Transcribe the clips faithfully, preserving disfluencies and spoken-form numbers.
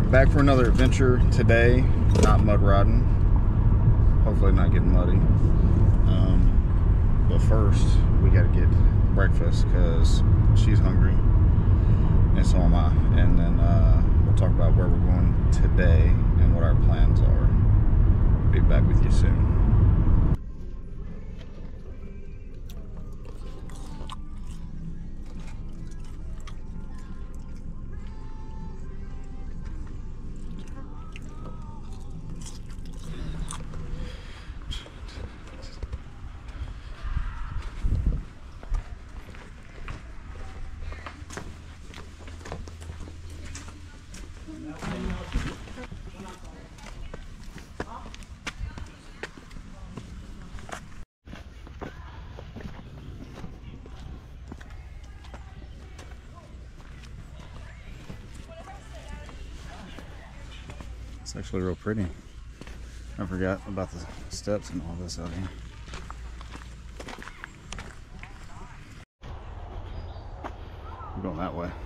back for another adventure today. Not mud riding. Hopefully not getting muddy. Um, but first, we got to get breakfast because she's hungry, and so am I. And then uh, we'll talk about where we're going today and what our plans are. Be back with you soon. It's actually real pretty. I forgot about the steps and all this out here. We're going that way.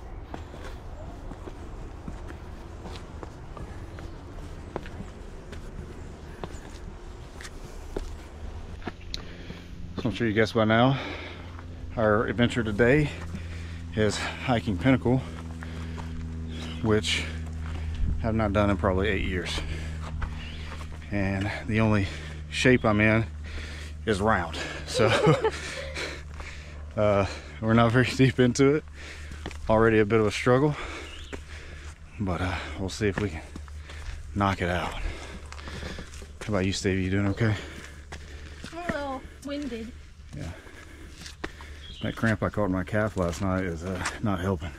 So I'm sure you guessed by now, our adventure today is hiking Pinnacle, which I've not done in probably eight years. And the only shape I'm in is round. So uh, we're not very deep into it. Already a bit of a struggle, but uh, we'll see if we can knock it out. How about you, Stevie? You doing okay? I'm a little winded. Yeah. That cramp I caught in my calf last night is uh, not helping.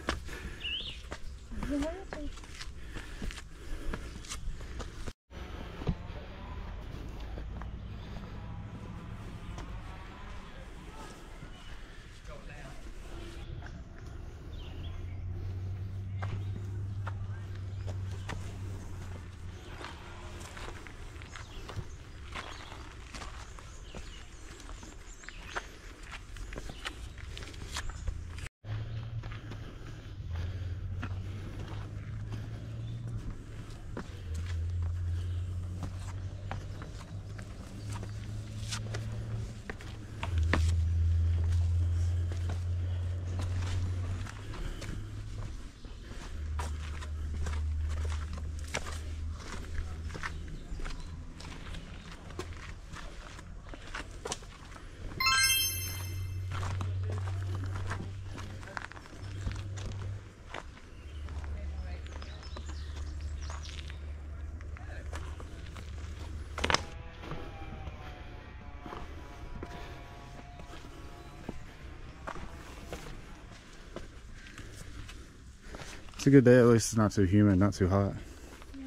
It's a good day, at least it's not too humid, not too hot. Yeah.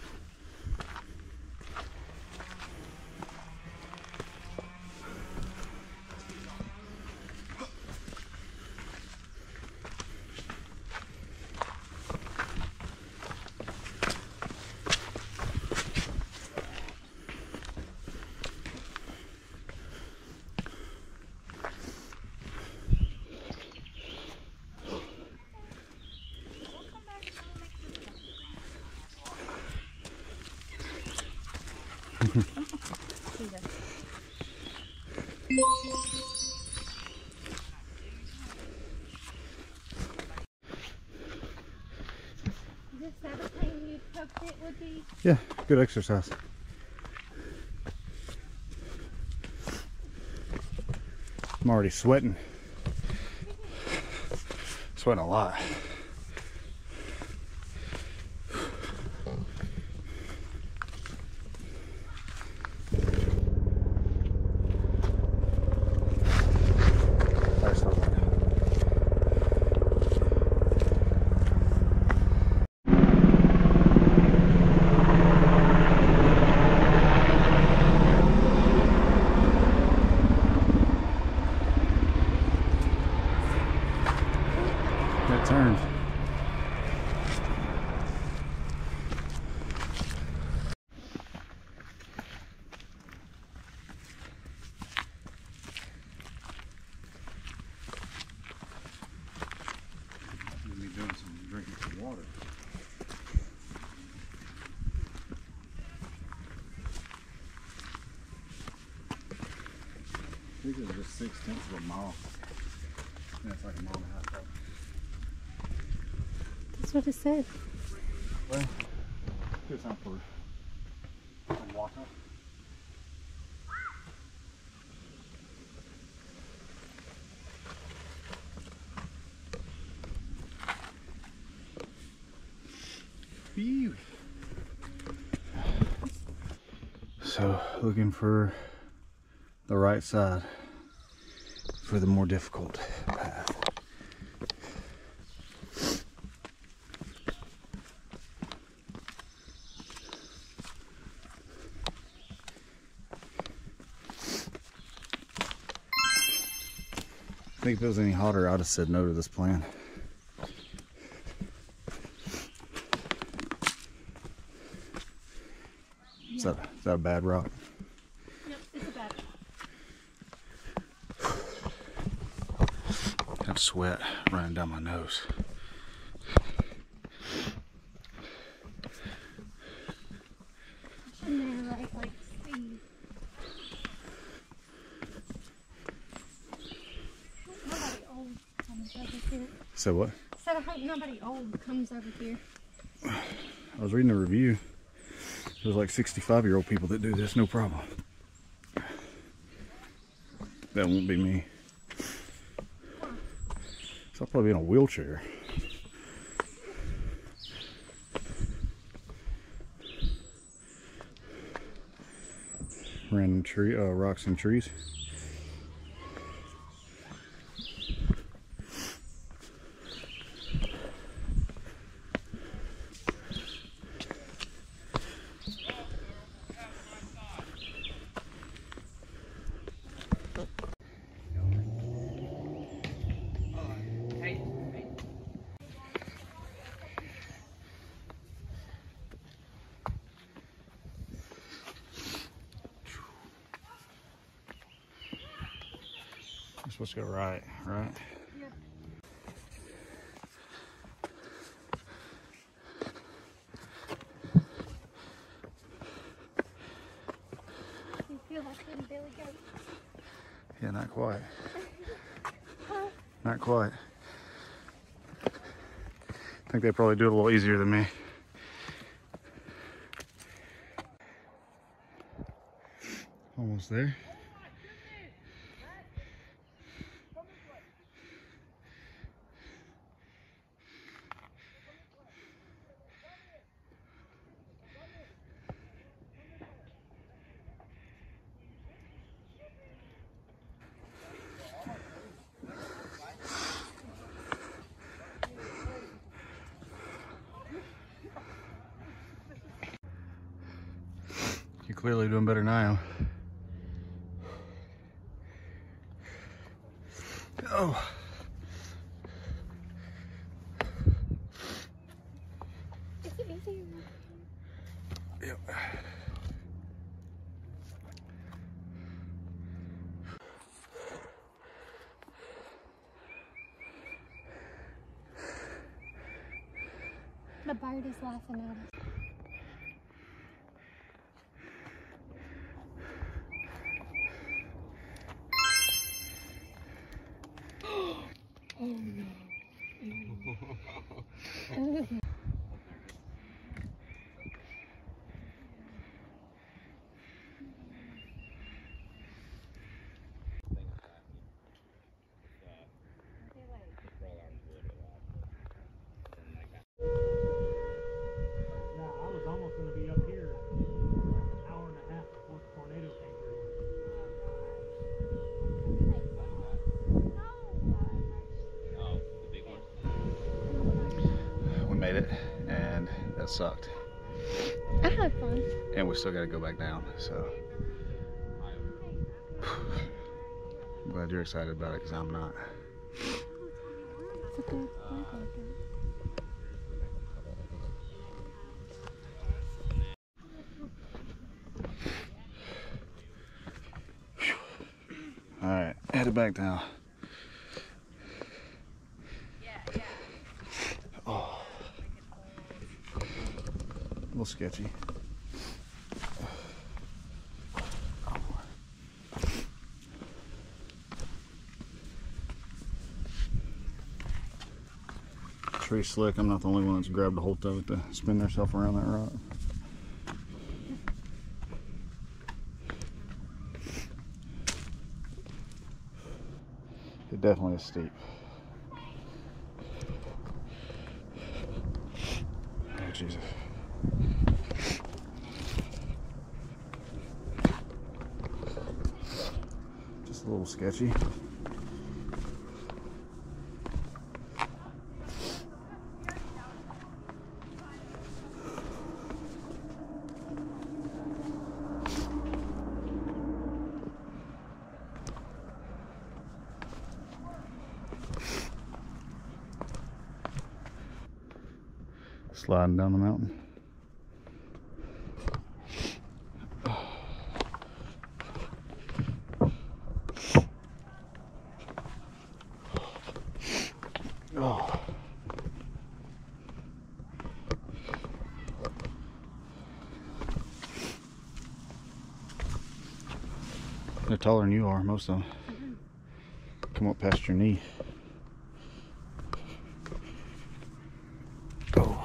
Is this everything you hoped it would be? Yeah, good exercise. I'm already sweating. Sweating a lot. That turned. Me doing some drinking some water. think it was just six tenths of a mile. Yeah, it's like a mile and a half up. That's what it said. Well, good time for some water. Phew. So, looking for the right side for the more difficult path. I think if it was any hotter, I'd have said no to this plan. Is that, is that a bad route? Yep, it's a bad I have sweat running down my nose. I should narrate like Steve. Nobody old comes over here. So what? I said I hope nobody old comes over here. I was reading a review. There's like sixty-five year old people that do this, no problem. That won't be me. So I'll probably be in a wheelchair. Random tree, uh, rocks and trees. You're supposed to go right, right? Yep. You feel like them Billy Goats? Yeah, not quite. Huh? Not quite. I think they probably do it a little easier than me. Almost there. You're clearly doing better than I am. Oh. Is it easier? Yep. The bird is laughing at us. Oh no. I was almost going to be up here an hour and a half before the tornado came through. We made it, and that sucked. I had fun. And we still got to go back down, so. I'm glad you're excited about it, because I'm not. It's okay. I'm going to. All right, headed back down. Oh, a little sketchy. pretty slick. I'm not the only one that's grabbed a hold of it to spin themselves around that rock. It definitely is steep. Oh, Jesus. Just a little sketchy. Sliding down the mountain. Oh. They're taller than you are, most of them. Mm-hmm. Come up past your knee. Oh.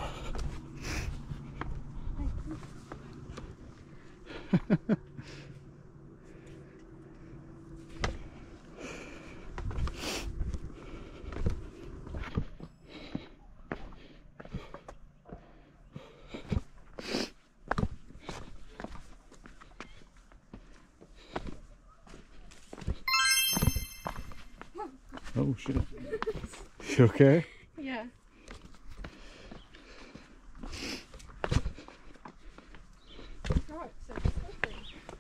Oh shit. You okay? Yeah. Oh, it's so slippery.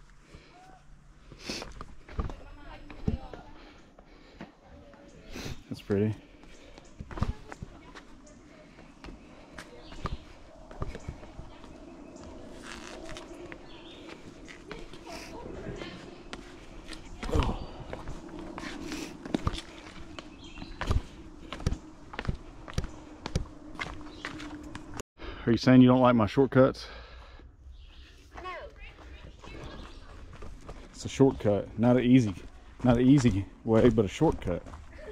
That's pretty. Are you saying you don't like my shortcuts? No. It's a shortcut, not an easy, not an easy way, but a shortcut.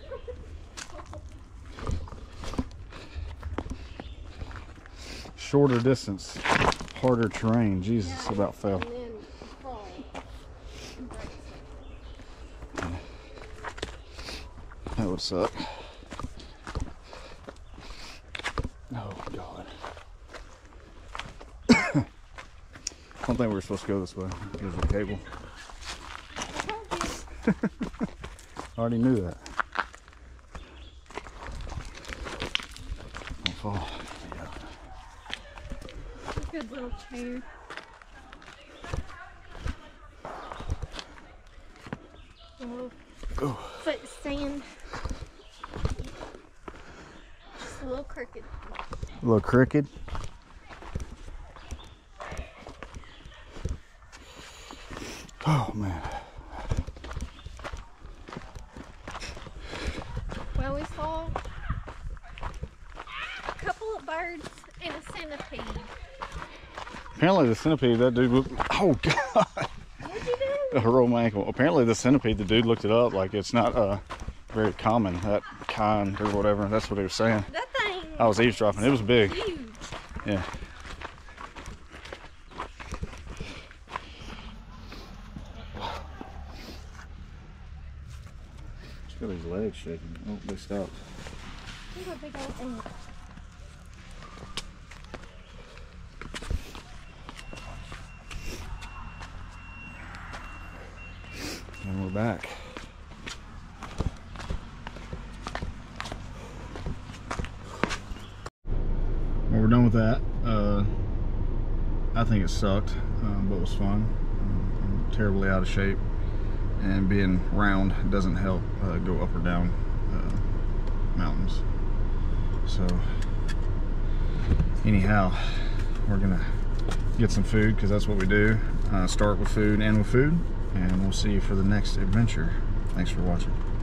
Shorter distance, harder terrain. Jesus, Yeah, about fell. and then crawl. That would suck. Oh God. I don't think we were supposed to go this way. There's a cable. I already knew that. Don't fall. Yeah. Good little chair. Oh, Oh. foot stand. Just a little crooked. A little crooked. Oh man. Well, we saw a couple of birds and a centipede. Apparently the centipede, that dude looked, oh God. What'd you do? I rolled my ankle. Apparently the centipede, the dude looked it up, like it's not uh, very common, that kind or whatever. That's what he was saying. That thing. I was eavesdropping. It was big. Huge. Yeah. Look at his legs shaking. Oh, they stopped. Look at big old thing. And we're back. Well, we're done with that. Uh, I think it sucked, um, but it was fun. Um, I'm terribly out of shape, and being round doesn't help uh, go up or down uh, mountains. So, anyhow, we're gonna get some food because that's what we do. Uh, start with food, end with food, and we'll see you for the next adventure. Thanks for watching.